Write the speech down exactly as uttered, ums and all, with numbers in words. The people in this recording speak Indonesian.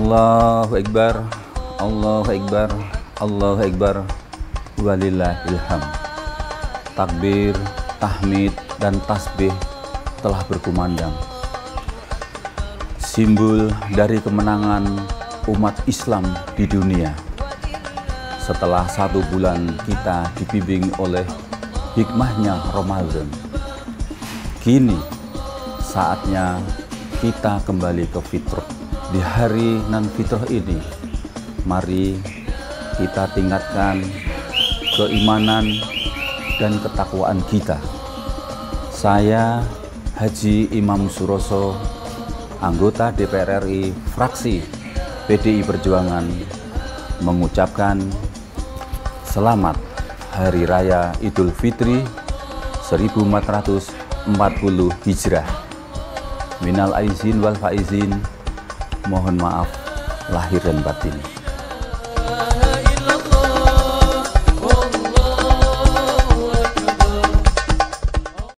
Allahu Akbar, Allahu Akbar, Allahu Akbar, walillahilham. Takbir, tahmid, dan tasbih telah berkumandang. Simbol dari kemenangan umat Islam di dunia. Setelah satu bulan kita dibimbing oleh hikmahnya Ramadan, kini saatnya kita kembali ke fitrah. Di hari nan fitrah ini, mari kita tingkatkan keimanan dan ketakwaan kita. Saya Haji Imam Suroso, anggota D P R R I fraksi P D I Perjuangan, mengucapkan selamat Hari Raya Idul Fitri seribu empat ratus empat puluh Hijrah. Minal aizin wal faizin, mohon maaf lahir dan batin.